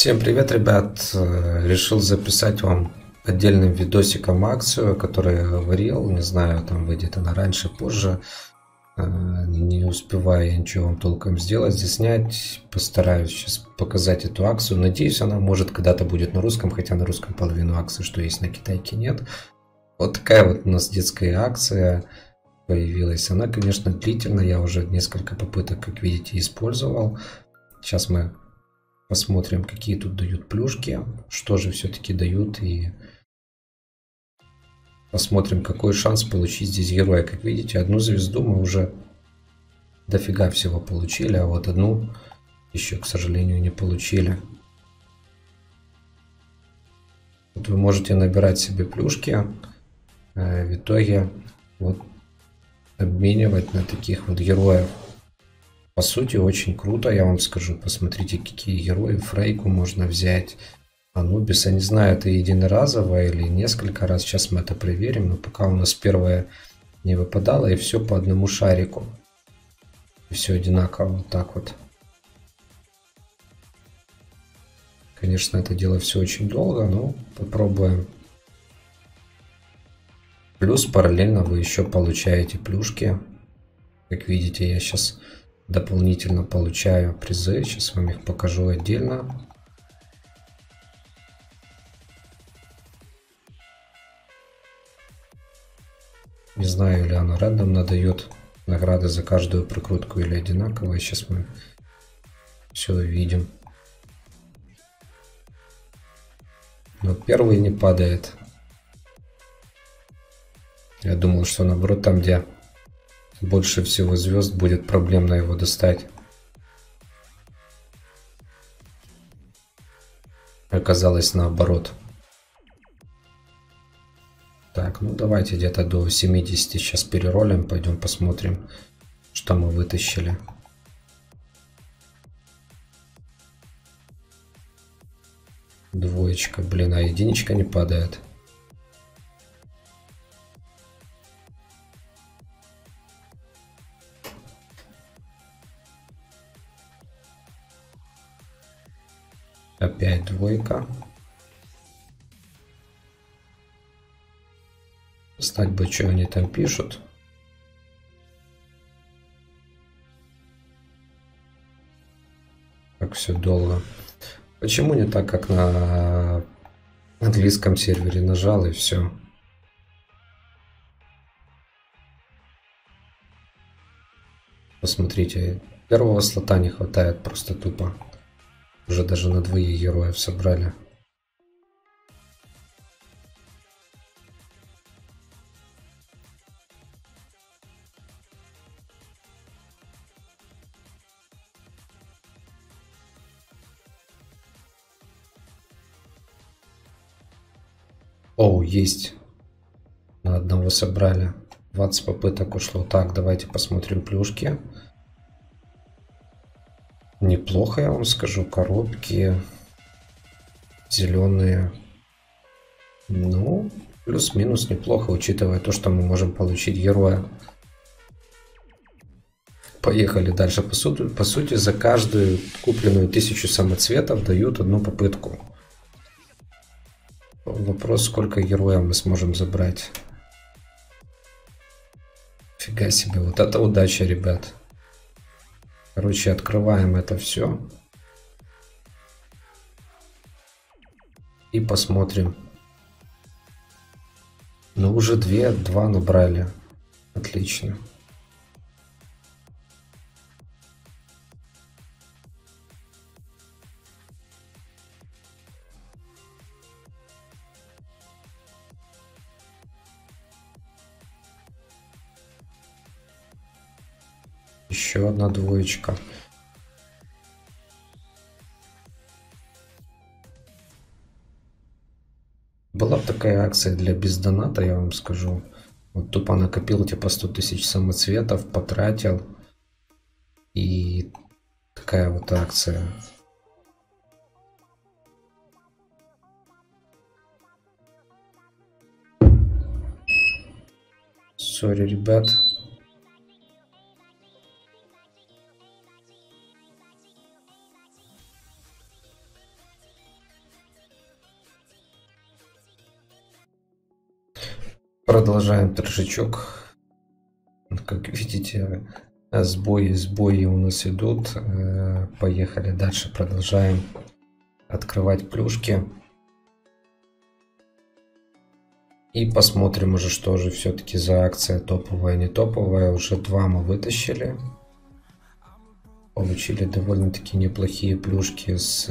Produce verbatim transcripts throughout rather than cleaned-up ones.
Всем привет, ребят! Э, Решил записать вам отдельным видосиком акцию, о которой я говорил. Не знаю, там выйдет она раньше, позже. Э, Не успеваю я ничего вам толком сделать, заснять. Постараюсь сейчас показать эту акцию. Надеюсь, она может когда-то будет на русском, хотя на русском половину акции, что есть на китайке, нет. Вот такая вот у нас детская акция появилась. Она, конечно, длительная. Я уже несколько попыток, как видите, использовал. Сейчас мы посмотрим, какие тут дают плюшки, что же все-таки дают, и посмотрим, какой шанс получить здесь героя. Как видите, одну звезду мы уже дофига всего получили, а вот одну еще, к сожалению, не получили. Вот вы можете набирать себе плюшки, в итоге вот обменивать на таких вот героев. По сути, очень круто, я вам скажу. Посмотрите, какие герои. Фрейку можно взять. Анубиса, не знаю, это единоразово или несколько раз. Сейчас мы это проверим. Но пока у нас первое не выпадало. И все по одному шарику. И все одинаково. Вот так вот. Конечно, это дело все очень долго. Но попробуем. Плюс параллельно вы еще получаете плюшки. Как видите, я сейчас дополнительно получаю призы. Сейчас вам их покажу отдельно. Не знаю, или оно рандомно дает награды за каждую прокрутку или одинаково. Сейчас мы все увидим. Но первый не падает. Я думал, что наоборот, там, где больше всего звезд, будет проблемно его достать. Оказалось наоборот. Так, ну давайте где-то до семидесяти сейчас переролим. Пойдем посмотрим, что мы вытащили. Двоечка, блин, а единичка не падает. Опять двойка. Знать бы, что они там пишут. Как все долго. Почему не так, как на английском сервере? Нажал и все. Посмотрите, первого слота не хватает просто тупо. Уже даже на двоих героев собрали. Оу, есть. На одного собрали. двадцать попыток ушло. Так, давайте посмотрим плюшки. Неплохо, я вам скажу. Коробки зеленые. Ну, плюс-минус неплохо, учитывая то, что мы можем получить героя. Поехали дальше. По сути, по сути, за каждую купленную тысячу самоцветов дают одну попытку. Вопрос, сколько героев мы сможем забрать. Фига себе, вот это удача, ребят. Короче, открываем это все. И посмотрим. Ну, уже две, два набрали. Отлично. Еще одна двоечка. Была такая акция для бездоната, я вам скажу. Вот тупо накопил типа сто тысяч самоцветов, потратил. И такая вот акция. Сори, ребят. Продолжаем торжачок. Как видите, сбои, сбои у нас идут. Поехали дальше, продолжаем открывать плюшки. И посмотрим уже, что же все-таки за акция топовая, не топовая. Уже два мы вытащили. Получили довольно-таки неплохие плюшки с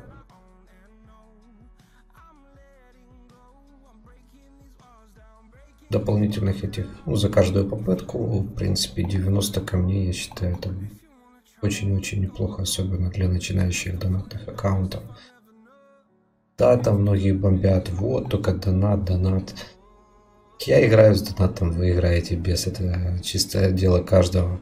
дополнительных этих, ну, за каждую попытку. В принципе, девяносто камней, я считаю, это очень-очень неплохо, особенно для начинающих донатных аккаунтов. Да, там многие бомбят, вот, только донат, донат. Я играю с донатом, вы играете без, это чистое дело каждого.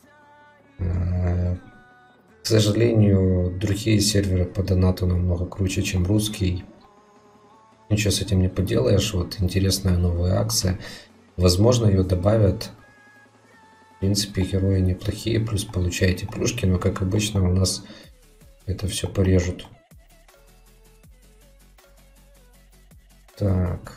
К сожалению, другие серверы по донату намного круче, чем русский. Ничего с этим не поделаешь. Вот интересная новая акция. Возможно, ее добавят. В принципе, герои неплохие, плюс получаете плюшки, но как обычно у нас это все порежут. Так.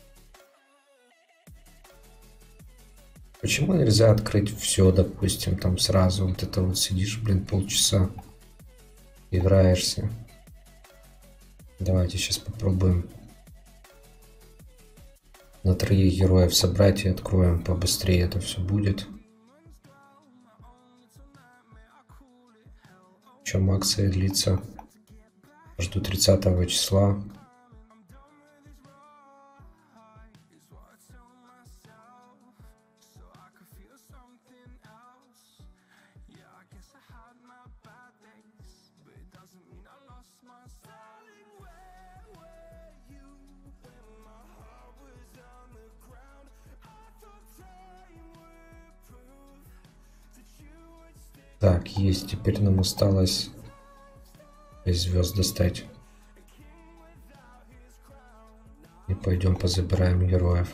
Почему нельзя открыть все, допустим, там сразу? Вот это вот сидишь, блин, полчаса, играешься. Давайте сейчас попробуем на троих героев собрать и откроем побыстрее. Это все будет. Чем акция длится? Жду тридцатого числа. Так, есть. Теперь нам осталось из звезд достать. И пойдем позабираем героев.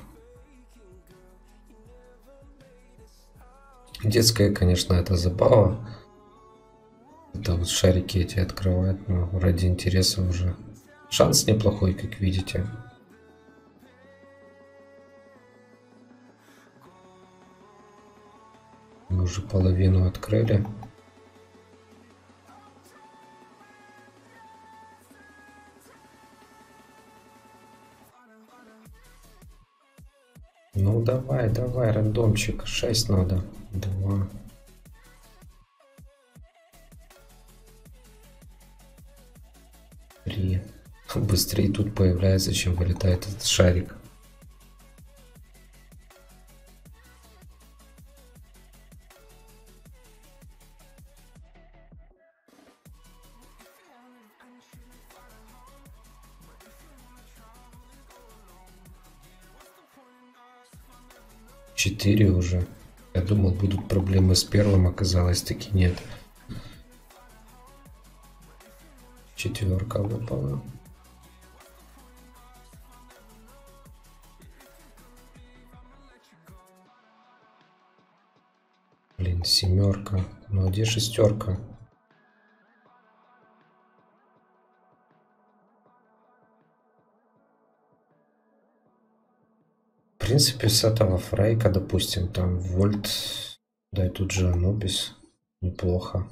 Детская, конечно, это забава. Это вот шарики эти открывать, но ради интереса уже. Шанс неплохой, как видите. Мы уже половину открыли. Ну давай, давай, рандомчик. шесть надо. два. три. Быстрее тут появляется, чем вылетает этот шарик. четыре уже. Я думал, будут проблемы с первым, оказалось таки нет. Четверка выпала. Блин, семерка. Ну а где шестерка? В принципе, с этого Фрейка, допустим, там Вольт, да и тут же Анубис, неплохо.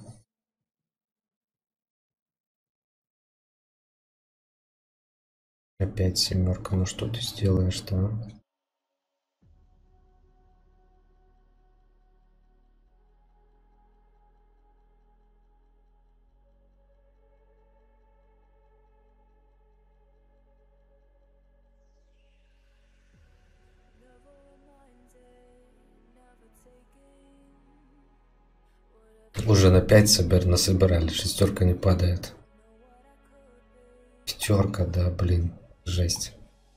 Опять семерка, ну что ты сделаешь-то, а? Уже на пять собер насобирали, шестерка не падает. Пятерка, да, блин, жесть.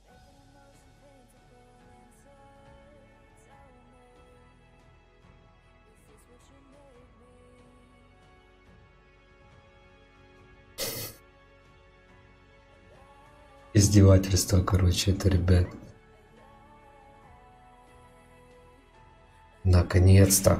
Издевательство, короче, это, ребят. Наконец-то.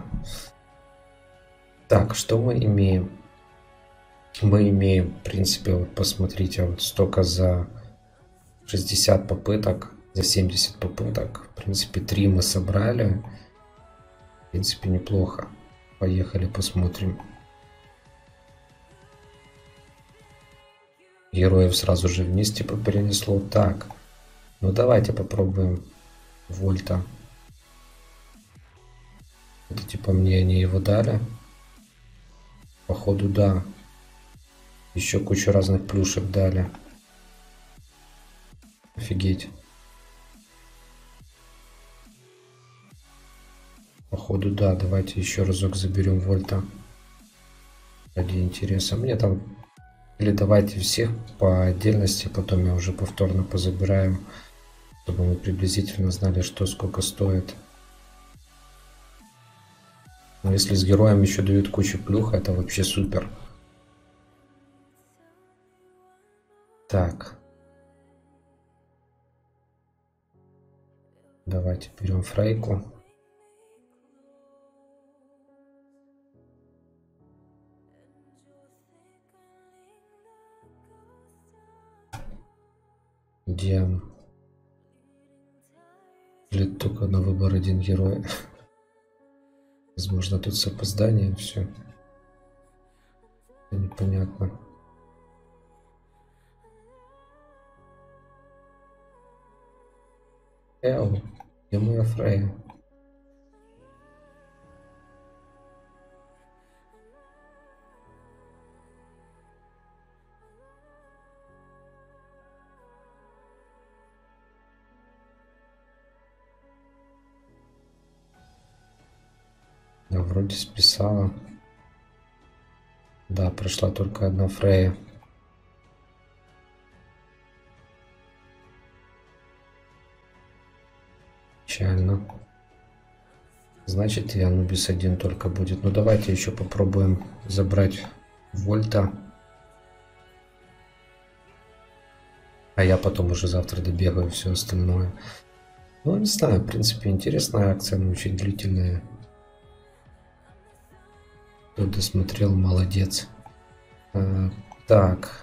Так, что мы имеем? Мы имеем, в принципе, вот посмотрите, вот столько за шестьдесят попыток. За семьдесят попыток. В принципе, три мы собрали. В принципе, неплохо. Поехали, посмотрим. Героев сразу же вниз типа перенесло. Так, ну давайте попробуем Вольта. Это типа мне они его дали. Походу, да. Еще кучу разных плюшек дали. Офигеть. Походу, да. Давайте еще разок заберем Вольта. Ради интереса. Мне там... Или давайте всех по отдельности, потом я уже повторно позабираю, чтобы мы приблизительно знали, что сколько стоит. Но если с героем еще дают кучу плюх, это вообще супер. Так. Давайте берем Фрейку. Где? Или только на выбор один герой. Возможно, тут с опозданием все. Это непонятно. Эу, где моя Фрея? Да, вроде списала. Да, прошла только одна Фрея. Печально. Значит, и Анубис один только будет. Ну, давайте еще попробуем забрать Вольта. А я потом уже завтра добегаю все остальное. Ну, не знаю, в принципе, интересная акция, но очень длительная. Кто досмотрел, молодец. А, так.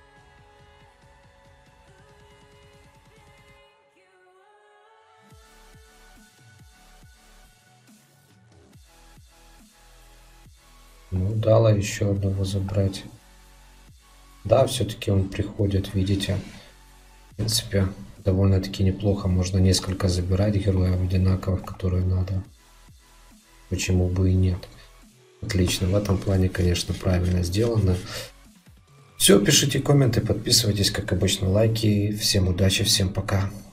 Ну, дала еще одного забрать. Да, все-таки он приходит, видите. В принципе, довольно-таки неплохо. Можно несколько забирать героев одинаковых, которые надо. Почему бы и нет. Отлично, в этом плане, конечно, правильно сделано. Все, пишите комменты, подписывайтесь, как обычно, лайки. Всем удачи, всем пока.